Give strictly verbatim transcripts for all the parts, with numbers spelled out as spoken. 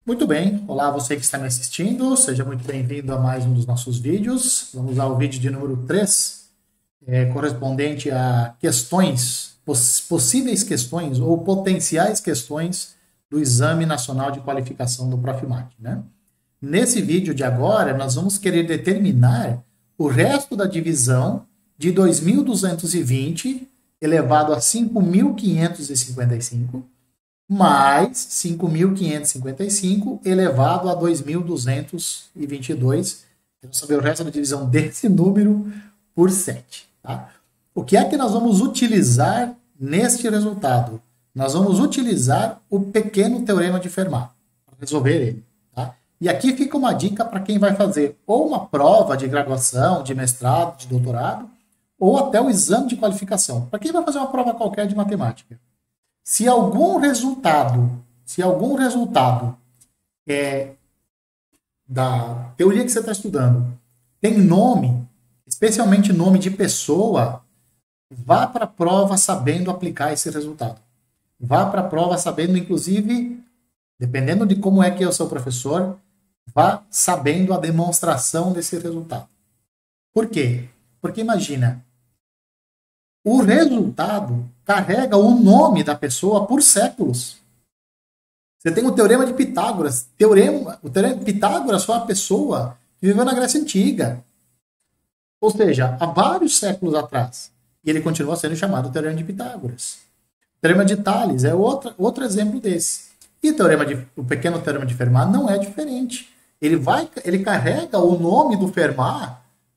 Muito bem, olá você que está me assistindo, seja muito bem-vindo a mais um dos nossos vídeos. Vamos ao vídeo de número três, é, correspondente a questões, poss possíveis questões ou potenciais questões do Exame Nacional de Qualificação do Profimate, né? Nesse vídeo de agora, nós vamos querer determinar o resto da divisão de dois mil duzentos e vinte elevado a cinco mil quinhentos e cinquenta e cinco mais cinco mil quinhentos e cinquenta e cinco elevado a dois mil duzentos e vinte e dois. Vamos saber o resto da divisão desse número por sete. Tá? O que é que nós vamos utilizar neste resultado? Nós vamos utilizar o pequeno teorema de Fermat para resolver ele. Tá? E aqui fica uma dica para quem vai fazer ou uma prova de graduação, de mestrado, de doutorado, ou até o exame de qualificação. Para quem vai fazer uma prova qualquer de matemática. Se algum resultado, se algum resultado é, da teoria que você está estudando tem nome, especialmente nome de pessoa, vá para a prova sabendo aplicar esse resultado. Vá para a prova sabendo, inclusive, dependendo de como é que é o seu professor, vá sabendo a demonstração desse resultado. Por quê? Porque imagina, o resultado carrega o nome da pessoa por séculos. Você tem o Teorema de Pitágoras. Teorema, o Teorema de Pitágoras foi uma pessoa que viveu na Grécia Antiga. Ou seja, há vários séculos atrás. E ele continua sendo chamado Teorema de Pitágoras. O Teorema de Tales é outro, outro exemplo desse. E o, teorema de, o pequeno Teorema de Fermat não é diferente. Ele, vai, ele carrega o nome do Fermat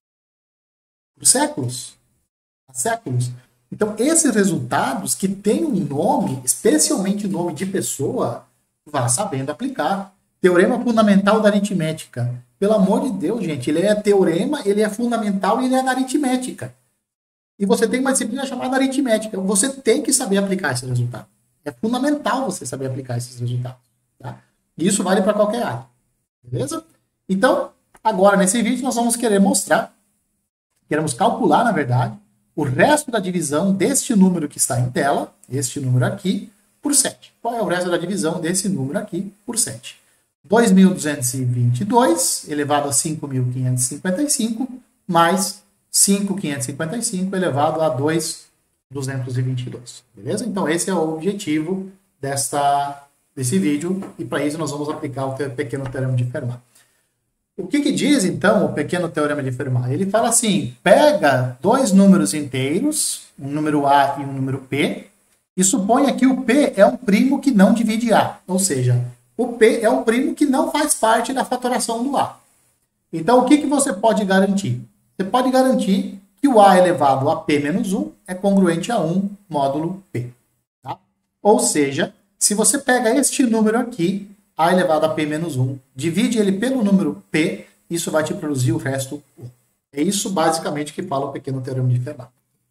por séculos. Há séculos. Então, esses resultados que têm um nome, especialmente nome de pessoa, vá sabendo aplicar. Teorema fundamental da aritmética. Pelo amor de Deus, gente, ele é teorema, ele é fundamental e ele é da aritmética. E você tem uma disciplina chamada aritmética. Você tem que saber aplicar esse resultado. É fundamental você saber aplicar esses resultados. Tá? E isso vale para qualquer área. Beleza? Então, agora nesse vídeo nós vamos querer mostrar, queremos calcular, na verdade, o resto da divisão deste número que está em tela, este número aqui, por sete. Qual é o resto da divisão desse número aqui por sete? dois mil duzentos e vinte e dois elevado a cinco mil quinhentos e cinquenta e cinco mais cinco mil quinhentos e cinquenta e cinco elevado a dois mil duzentos e vinte e dois. Beleza? Então esse é o objetivo desta, desse vídeo e para isso nós vamos aplicar o pequeno teorema de Fermat. O que, que diz, então, o pequeno teorema de Fermat? Ele fala assim, pega dois números inteiros, um número A e um número P, e suponha que o P é um primo que não divide A. Ou seja, o P é um primo que não faz parte da fatoração do A. Então, o que, que você pode garantir? Você pode garantir que o A elevado a P menos um é congruente a um módulo P. Tá? Ou seja, se você pega este número aqui, A elevado a P menos um, divide ele pelo número P, isso vai te produzir o resto um. É isso basicamente que fala o pequeno teorema de Fermat.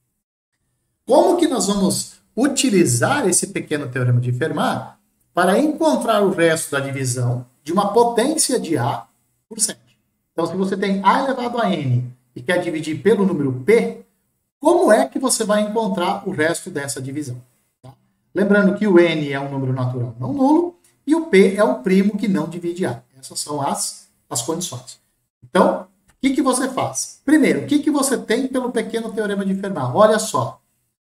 Como que nós vamos utilizar esse pequeno teorema de Fermat para encontrar o resto da divisão de uma potência de A por sete? Então, se você tem A elevado a N e quer dividir pelo número P, como é que você vai encontrar o resto dessa divisão? Tá? Lembrando que o N é um número natural não nulo, e o P é o primo que não divide A. Essas são as, as condições. Então, o que, que você faz? Primeiro, o que, que você tem pelo pequeno teorema de Fermat? Olha só.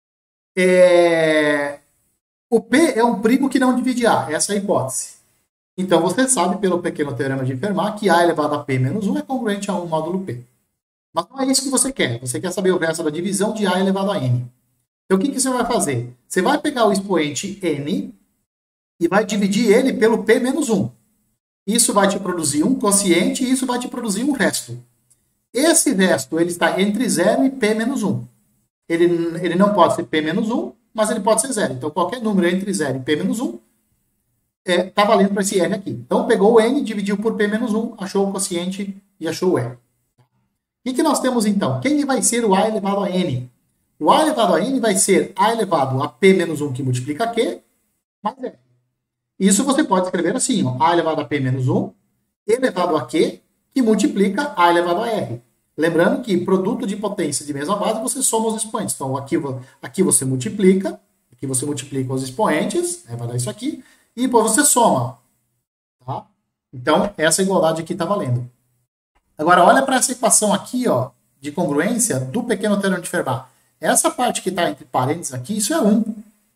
É... O P é um primo que não divide A. Essa é a hipótese. Então, você sabe pelo pequeno teorema de Fermat que A elevado a P menos um é congruente a um módulo P. Mas não é isso que você quer. Você quer saber o resto da divisão de A elevado a N. Então, o que, que você vai fazer? Você vai pegar o expoente N e vai dividir ele pelo P menos um. Isso vai te produzir um quociente e isso vai te produzir um resto. Esse resto ele está entre zero e P menos um. Ele, ele não pode ser P menos um, mas ele pode ser zero. Então, qualquer número entre zero e P menos um está é, tá valendo para esse R aqui. Então, pegou o N, dividiu por P menos um, achou o quociente e achou o R. O que, que nós temos, então? Quem vai ser o A elevado a N? O A elevado a N vai ser A elevado a P menos um que multiplica Q mais R. Isso você pode escrever assim, ó, A elevado a P menos um elevado a Q, que multiplica A elevado a R. Lembrando que produto de potência de mesma base, você soma os expoentes. Então, aqui, aqui você multiplica, aqui você multiplica os expoentes, né, vai dar isso aqui, e depois você soma. Tá? Então, essa igualdade aqui está valendo. Agora, olha para essa equação aqui, ó, de congruência do pequeno teorema de Fermat. Essa parte que está entre parênteses aqui, isso é um.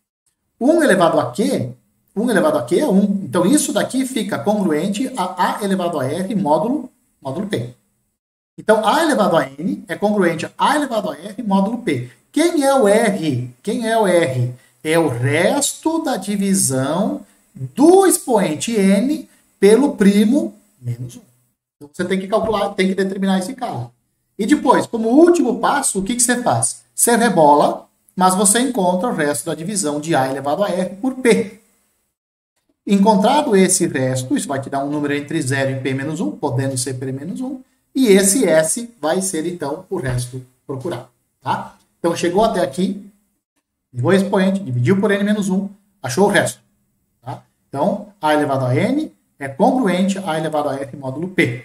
um elevado a Q, um elevado a Q é um. Então, isso daqui fica congruente a A elevado a R módulo, módulo P. Então, A elevado a N é congruente a A elevado a R módulo P. Quem é o R? Quem é o R? É o resto da divisão do expoente N pelo primo menos um. Então, você tem que calcular, tem que determinar esse cara. E depois, como último passo, o que, que você faz? Você rebola, mas você encontra o resto da divisão de A elevado a R por P. Encontrado esse resto, isso vai te dar um número entre zero e P menos um, podendo ser P menos um, e esse S vai ser, então, o resto procurado. Tá? Então, chegou até aqui, levou o expoente, dividiu por N menos um, achou o resto. Tá? Então, A elevado a N é congruente a A elevado a R módulo P.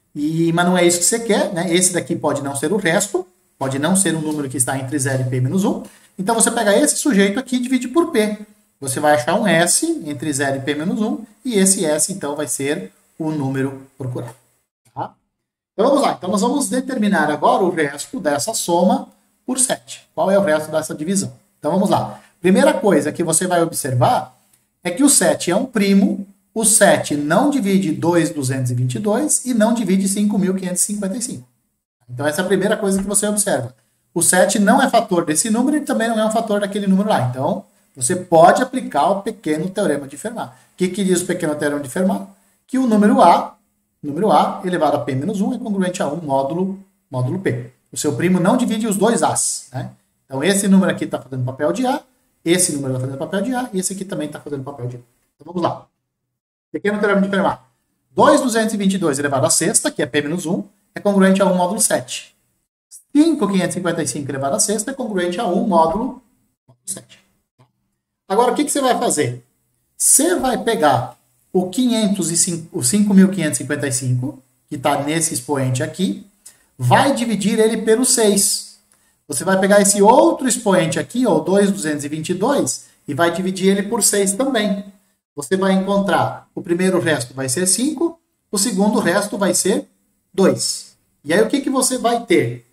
E, mas não é isso que você quer, né? Esse daqui pode não ser o resto, pode não ser um número que está entre zero e P menos um. Então, você pega esse sujeito aqui e divide por P. Você vai achar um S entre zero e P menos um, e esse S, então, vai ser o número procurado. Tá? Então, vamos lá. Então, nós vamos determinar agora o resto dessa soma por sete. Qual é o resto dessa divisão? Então, vamos lá. Primeira coisa que você vai observar é que o sete é um primo. O sete não divide dois mil duzentos e vinte e dois e não divide cinco mil quinhentos e cinquenta e cinco. Então, essa é a primeira coisa que você observa. O sete não é fator desse número e também não é um fator daquele número lá. Então, você pode aplicar o pequeno teorema de Fermat. O que, que diz o pequeno teorema de Fermat? Que o número A, número A elevado a P menos um é congruente a um módulo, módulo P. O seu primo não divide os dois A's. Né? Então, esse número aqui está fazendo papel de A, esse número está fazendo papel de A e esse aqui também está fazendo papel de A. Então, vamos lá. Pequeno teorema de Fermat. dois mil duzentos e vinte e dois elevado a sexta, que é P menos um, é congruente a um módulo sete. cinco mil quinhentos e cinquenta e cinco elevado a sexta é congruente a um módulo, módulo sete. Agora, o que, que você vai fazer? Você vai pegar o, quinhentos e cinco, o cinco mil quinhentos e cinquenta e cinco, que está nesse expoente aqui, vai dividir ele pelo seis. Você vai pegar esse outro expoente aqui, ó, o dois mil duzentos e vinte e dois, e vai dividir ele por seis também. Você vai encontrar, o primeiro resto vai ser cinco, o segundo resto vai ser dois. E aí, o que, que você vai ter?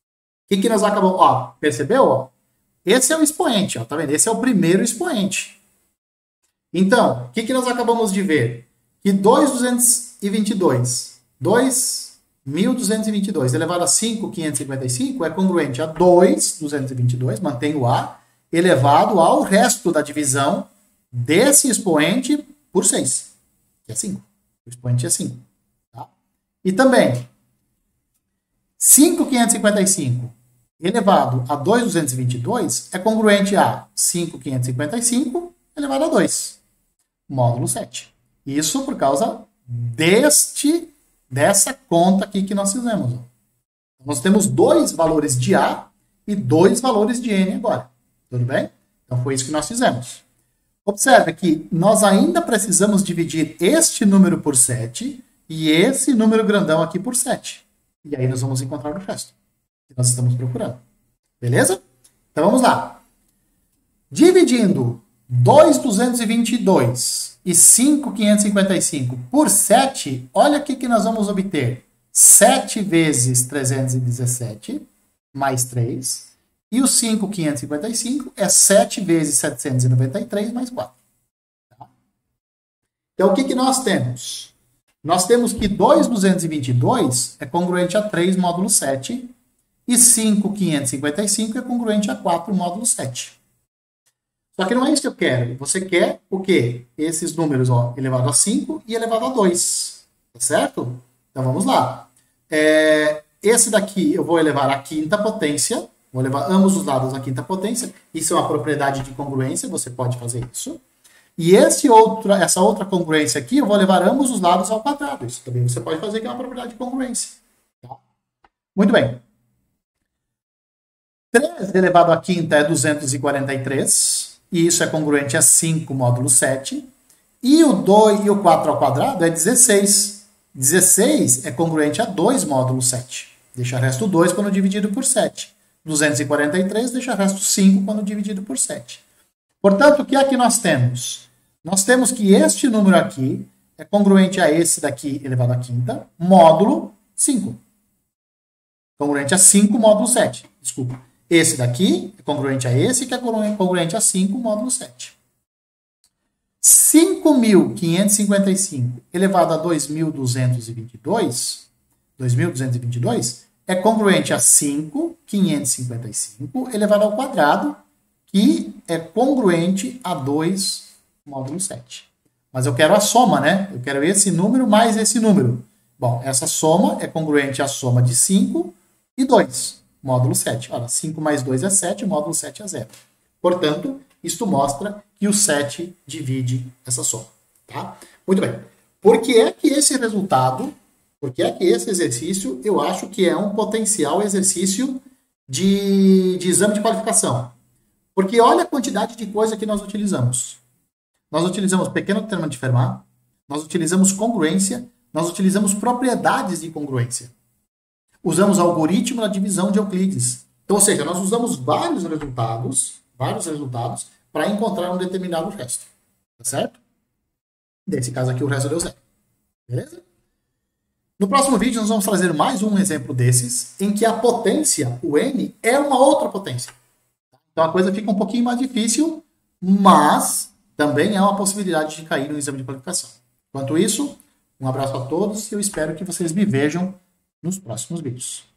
O que, que nós acabamos... Ó, percebeu? Ó? Esse é o expoente, ó, tá vendo? Esse é o primeiro expoente. Então, o que, que nós acabamos de ver? Que dois mil duzentos e vinte e dois, dois mil duzentos e vinte e dois elevado a cinco mil quinhentos e cinquenta e cinco é congruente a dois mil duzentos e vinte e dois, mantém o A, elevado ao resto da divisão desse expoente por seis, que é cinco. O expoente é cinco. Tá? E também, cinco mil quinhentos e cinquenta e cinco elevado a dois mil duzentos e vinte e dois é congruente a cinco mil quinhentos e cinquenta e cinco elevado a dois, módulo sete. Isso por causa deste, dessa conta aqui que nós fizemos. Nós temos dois valores de A e dois valores de N agora. Tudo bem? Então, foi isso que nós fizemos. Observe que nós ainda precisamos dividir este número por sete e esse número grandão aqui por sete. E aí nós vamos encontrar o resto que nós estamos procurando. Beleza? Então vamos lá. Dividindo dois mil duzentos e vinte e dois e cinco mil quinhentos e cinquenta e cinco por sete, olha o que, que nós vamos obter. sete vezes trezentos e dezessete mais três. E o cinco mil quinhentos e cinquenta e cinco é sete vezes setecentos e noventa e três mais quatro. Tá? Então, o que, que nós temos? Nós temos que dois mil duzentos e vinte e dois é congruente a três módulo sete e cinco mil quinhentos e cinquenta e cinco é congruente a quatro módulo sete. Só que não é isso que eu quero. Você quer o quê? Esses números, ó, elevado a cinco e elevado a dois. Tá certo? Então, vamos lá. É, esse daqui eu vou elevar à quinta potência. Vou levar ambos os lados à quinta potência. Isso é uma propriedade de congruência, você pode fazer isso. E esse outro, essa outra congruência aqui, eu vou levar ambos os lados ao quadrado. Isso também você pode fazer, que é uma propriedade de congruência. Tá? Muito bem. três elevado à quinta é duzentos e quarenta e três. E isso é congruente a cinco módulo sete. E o dois e o quatro ao quadrado é dezesseis. dezesseis é congruente a dois módulo sete. Deixa resto dois quando dividido por sete. duzentos e quarenta e três deixa resto cinco quando dividido por sete. Portanto, o que é que nós temos? Nós temos que este número aqui é é congruente a esse daqui elevado à quinta, módulo cinco. Congruente a cinco, módulo sete. Desculpa. Esse daqui é congruente a esse, que é congruente a cinco, módulo sete. cinco mil quinhentos e cinquenta e cinco elevado a dois mil duzentos e vinte e dois, dois mil duzentos e vinte e dois é congruente a cinco mil quinhentos e cinquenta e cinco elevado ao quadrado, que é congruente a dois, módulo sete. Mas eu quero a soma, né? Eu quero esse número mais esse número. Bom, essa soma é congruente à soma de cinco e dois, módulo sete. Olha, cinco mais dois é sete, módulo sete é zero. Portanto, isto mostra que o sete divide essa soma. Tá? Muito bem. Por que é que esse resultado, por que é que esse exercício, eu acho que é um potencial exercício de, de exame de qualificação? Porque olha a quantidade de coisa que nós utilizamos. Nós utilizamos pequeno determinante de Fermat, nós utilizamos congruência, nós utilizamos propriedades de congruência. Usamos algoritmo da divisão de Euclides. Então, ou seja, nós usamos vários resultados, vários resultados, para encontrar um determinado resto. Tá certo? Nesse caso aqui, o resto deu zero. Beleza? No próximo vídeo, nós vamos fazer mais um exemplo desses, em que a potência, o n, é uma outra potência. Então, a coisa fica um pouquinho mais difícil, mas também é uma possibilidade de cair no exame de qualificação. Enquanto isso, um abraço a todos e eu espero que vocês me vejam nos próximos vídeos.